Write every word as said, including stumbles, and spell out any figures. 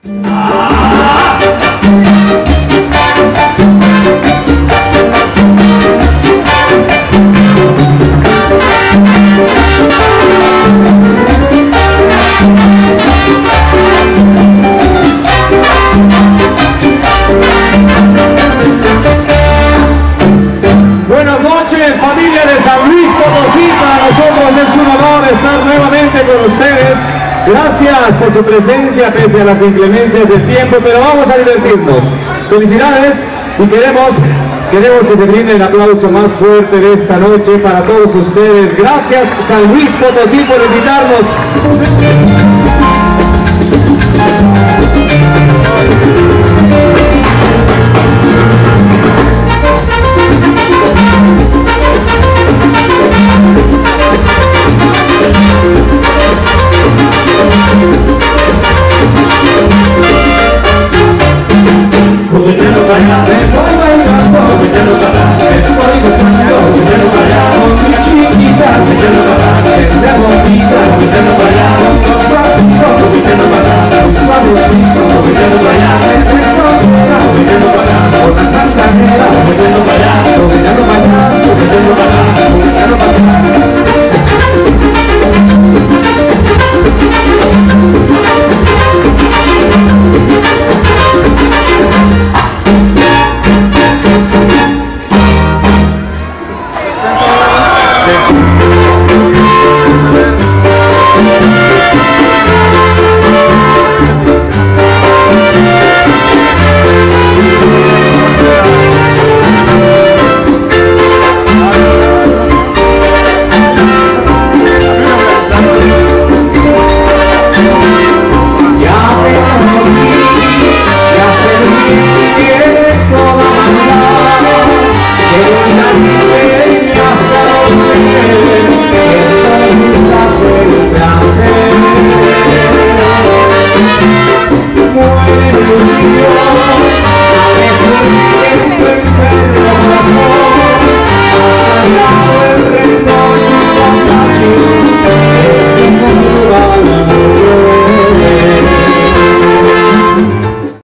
Buenas noches, familia de San Luis Potosí. Para nosotros es un honor estar nuevamente con ustedes. Gracias por su presencia pese a las inclemencias del tiempo, pero vamos a divertirnos. Felicidades y queremos, queremos que se brinde el aplauso más fuerte de esta noche para todos ustedes. Gracias San Luis Potosí por invitarnos. Juguetero para allá, estoy bailando, juguetero para allá, estoy gozando, juguetero para allá, con mi chiquita, juguetero para allá, de bonita, juguetero para allá, con pasitos, juguetero para allá, suavecito, juguetero para allá, entre soltera, juguetero para allá, con la santanera, juguetero para allá, juguetero para allá, juguetero para allá, juguetero para allá. We'll be right back.